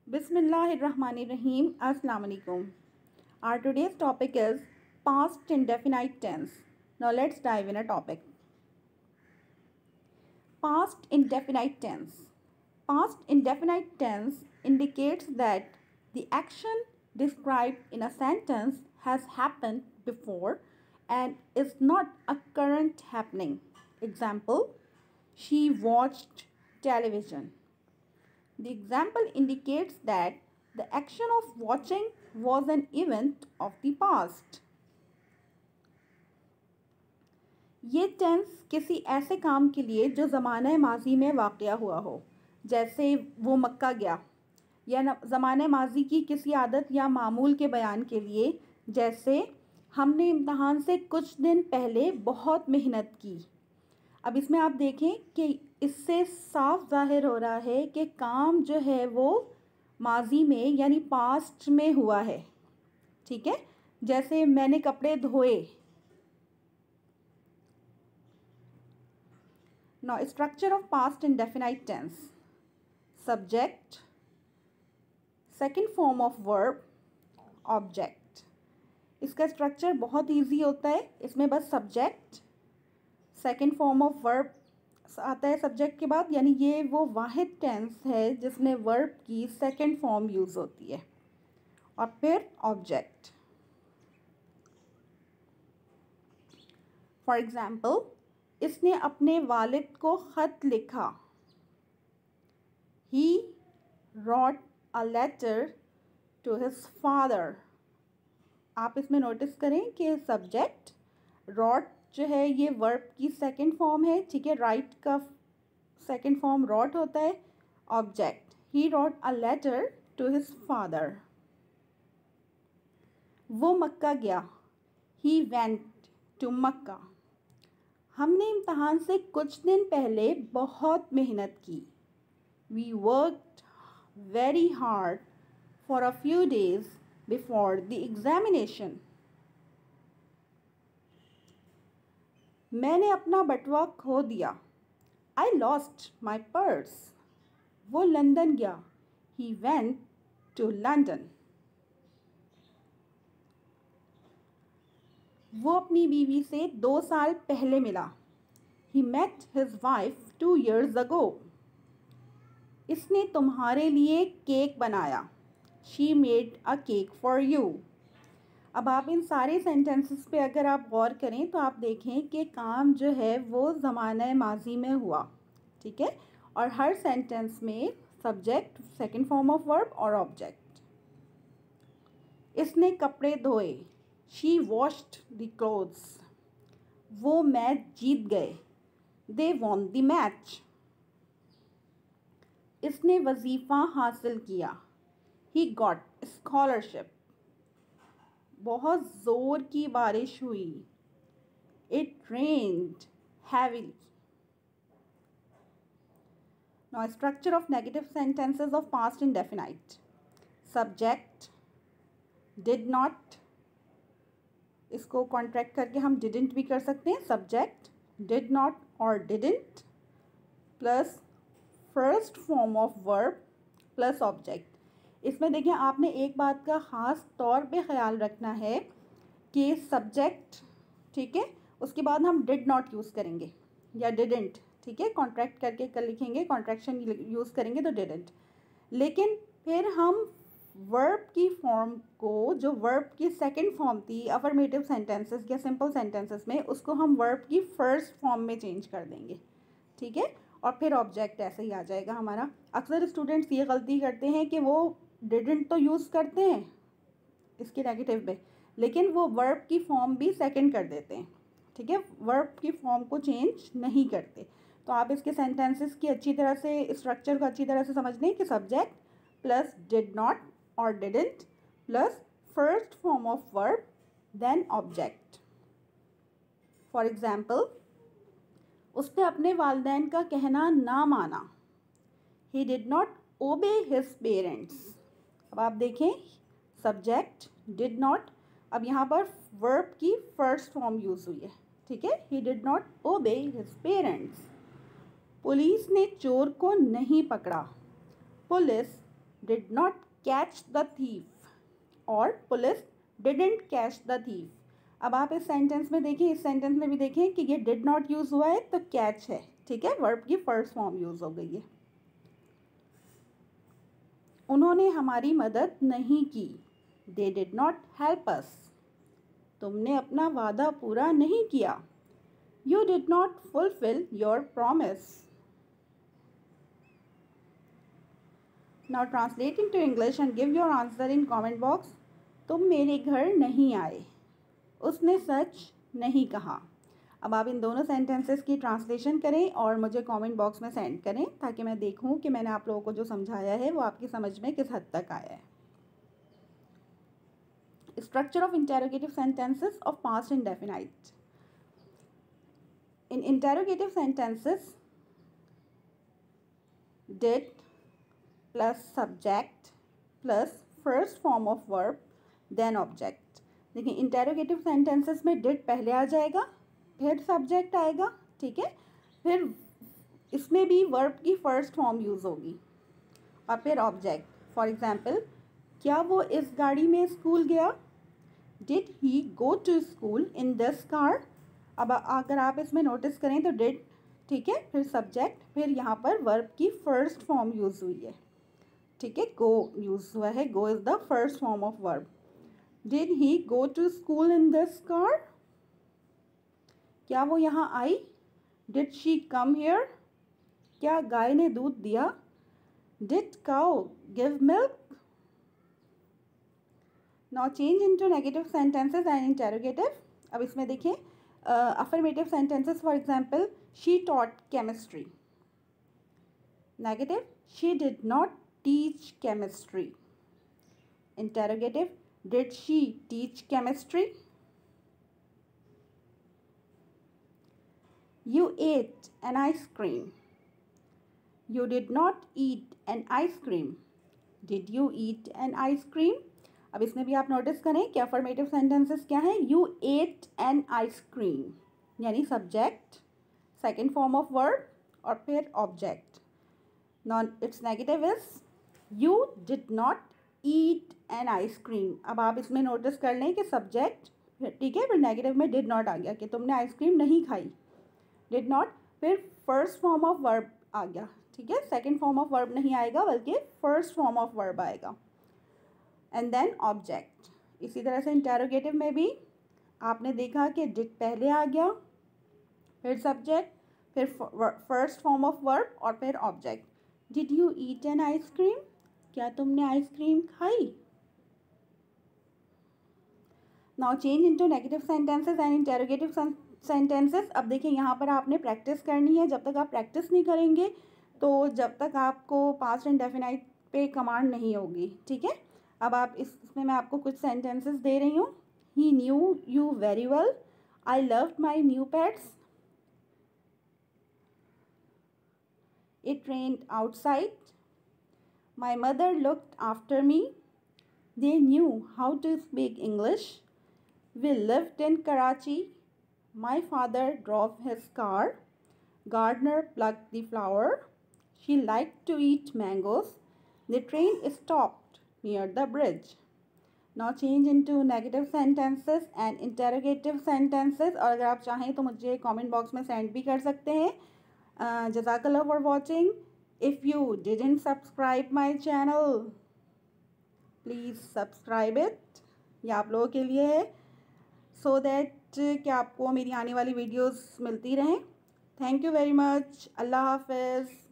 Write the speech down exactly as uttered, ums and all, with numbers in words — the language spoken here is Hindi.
Bismillahirrahmanirrahim. Assalamu alaikum. Our today's topic is past indefinite tense. Now let's dive in a topic. Past indefinite tense. Past indefinite tense indicates that the action described in a sentence has happened before and is not a current happening. Example, she watched television. The example indicates that the action of watching was an event of the past. ये टेंस किसी ऐसे काम के लिए जो ज़माने माजी में वाक़या हुआ हो, जैसे वो मक्का गया, या ज़माने माजी की किसी आदत या मामूल के बयान के लिए, जैसे हमने इम्तहान से कुछ दिन पहले बहुत मेहनत की। अब इसमें आप देखें कि इससे साफ ज़ाहिर हो रहा है कि काम जो है वो माजी में यानी पास्ट में हुआ है। ठीक है, जैसे मैंने कपड़े धोए। Now structure of past indefinite tense: subject, second form of verb, object. इसका स्ट्रक्चर बहुत इजी होता है। इसमें बस subject, second form of verb आता है सब्जेक्ट के बाद, यानी ये वो वाहिद टेंस है जिसमें वर्ब की सेकंड फॉर्म यूज़ होती है, और फिर ऑब्जेक्ट। फॉर एग्ज़ाम्पल, इसने अपने वालिद को ख़त लिखा। He wrote a letter to his father. आप इसमें नोटिस करें कि सब्जेक्ट रॉट जो है ये वर्ब की सेकंड फॉर्म है। ठीक है, राइट का सेकंड फॉर्म रॉट होता है। Object, he wrote a letter to his father. वो मक्का गया। He went to Mecca. हमने इम्तहान से कुछ दिन पहले बहुत मेहनत की। We worked very hard for a few days before the examination. मैंने अपना बटुआ खो दिया। I lost my purse. वो लंदन गया। He went to London. वो अपनी बीवी से दो साल पहले मिला। He met his wife two years अगो। इसने तुम्हारे लिए केक बनाया। She made a cake for you. अब आप इन सारे सेंटेंसेस पे अगर आप गौर करें तो आप देखें कि काम जो है वो ज़माने माजी में हुआ। ठीक है, और हर सेंटेंस में subject, second form of verb और ऑब्जेक्ट। इसने कपड़े धोए। She washed the clothes. वो मैच जीत गए। They won the match. इसने वजीफ़ा हासिल किया। He got scholarship. बहुत ज़ोर की बारिश हुई। It rained heavily. Now structure of negative sentences of past indefinite: subject, did not, इसको कॉन्ट्रैक्ट करके हम डिडंट भी कर सकते हैं। सब्जेक्ट, डिड नॉट और didn't plus first form of verb plus object. इसमें देखिए आपने एक बात का ख़ास तौर पे ख्याल रखना है कि सब्जेक्ट, ठीक है, उसके बाद हम डिड नॉट यूज़ करेंगे या डिडंट। ठीक है, कॉन्ट्रैक्ट करके कर लिखेंगे, कॉन्ट्रैक्शन यूज़ करेंगे तो डिडंट। लेकिन फिर हम वर्ब की फॉर्म को, जो वर्ब की सेकंड फॉर्म थी अफर्मेटिव सेंटेंसेस या सिंपल सेंटेंसेस में, उसको हम वर्ब की फर्स्ट फॉर्म में चेंज कर देंगे। ठीक है, और फिर ऑब्जेक्ट ऐसे ही आ जाएगा हमारा। अक्सर स्टूडेंट्स ये गलती करते हैं कि वो डिडंट तो यूज़ करते हैं इसके नेगेटिव में, लेकिन वो वर्ब की फॉर्म भी सेकंड कर देते हैं। ठीक है, वर्ब की फॉर्म को चेंज नहीं करते। तो आप इसके सेंटेंसेस की अच्छी तरह से, स्ट्रक्चर को अच्छी तरह से समझ लें कि सब्जेक्ट प्लस डिड नॉट और didn't plus first form of verb then object. For example, उसने अपने वालिदैन का कहना ना माना। He did not obey his parents. अब आप देखें, सब्जेक्ट, डिड नॉट, अब यहाँ पर वर्ब की फर्स्ट फॉर्म यूज़ हुई है। ठीक है, he did not obey his parents. Police ने चोर को नहीं पकड़ा। Police did not catch the thief और police didn't catch the thief. अब आप इस सेंटेंस में देखिए, इस सेंटेंस में भी देखें कि ये डिड नॉट यूज़ हुआ है तो कैच है, ठीक है, वर्ब की फर्स्ट फॉर्म यूज़ हो गई है। उन्होंने हमारी मदद नहीं की, they did not help us. तुमने अपना वादा पूरा नहीं किया, you did not fulfil your promise. Now translating to English and give your answer in comment box. तुम मेरे घर नहीं आए, उसने सच नहीं कहा। अब आप इन दोनों सेंटेंसेस की ट्रांसलेशन करें और मुझे कमेंट बॉक्स में सेंड करें ताकि मैं देखूं कि मैंने आप लोगों को जो समझाया है वो आपकी समझ में किस हद तक आया है। Structure of interrogative sentences of past indefinite. In interrogative sentences did plus subject plus first form of verb then object. देखिए इंटेरोगेटिव सेंटेंसेस में डिड पहले आ जाएगा, फिर सब्जेक्ट आएगा, ठीक है, फिर इसमें भी वर्ब की फर्स्ट फॉर्म यूज़ होगी और फिर ऑब्जेक्ट। फॉर एग्जांपल, क्या वो इस गाड़ी में स्कूल गया, did he go to school in this car. अब अगर आप इसमें नोटिस करें तो डिड, ठीक है, फिर सब्जेक्ट, फिर यहाँ पर वर्ब की फर्स्ट फॉर्म यूज़ हुई है, ठीक है, गो यूज़ हुआ है, go is the first form of verb. Did he go to school in this car, क्या वो यहाँ आई, डिड शी कम हियर, क्या गाय ने दूध दिया, did cow give milk. Now change into negative sentences and interrogative. अब इसमें देखिए affirmative sentences, for example, she taught chemistry. Negative, she did not teach chemistry. Interrogative, did she teach chemistry. You ate an ice cream. You did not eat an ice cream. Did you eat an ice cream? अब इसमें भी आप नोटिस करें कि अफर्मेटिव सेंटेंसेस क्या है, you ate an ice cream, यानी subject, second form of verb और फिर object. Now its negative is you did not eat an ice cream। अब आप इसमें नोटिस कर लें कि सब्जेक्ट, ठीक है, फिर नेगेटिव में डिड नॉट आ गया कि तुमने आइसक्रीम नहीं खाई, डिड नॉट, फिर फर्स्ट फॉर्म ऑफ वर्ब आ गया, ठीक है, सेकेंड फॉर्म ऑफ वर्ब नहीं आएगा बल्कि फर्स्ट फॉर्म ऑफ वर्ब आएगा, एंड देन ऑब्जेक्ट। इसी तरह से इंटेरोगेटिव में भी आपने देखा कि डिड पहले आ गया, फिर सब्जेक्ट, फिर फर्स्ट फॉर्म ऑफ वर्ब और फिर object. Did you eat an ice cream, क्या तुमने आइसक्रीम खाई। Now change into negative sentences and interrogative sentences. अब देखिए यहाँ पर आपने प्रैक्टिस करनी है, जब तक आप प्रैक्टिस नहीं करेंगे तो जब तक आपको पास्ट इंडेफिनाइट पे कमांड नहीं होगी, ठीक है। अब आप इस इसमें मैं आपको कुछ सेंटेंसेस दे रही हूँ। He knew you very well, I loved my new pets, it rained outside, my mother looked after me, they knew how to speak English, we lived in Karachi, my father drove his car, gardener plucked the flower, she liked to eat mangoes, the train stopped near the bridge. Now change into negative sentences and interrogative sentences। और अगर आप चाहें तो मुझे comment box में send भी कर सकते हैं। जज़ाकल्लाह for watching. If you didn't subscribe my channel, please subscribe it। ये आप लोगों के लिए है, so that कि आपको मेरी आने वाली वीडियोस मिलती रहें। Thank you very much. Allah हाफ़िज़।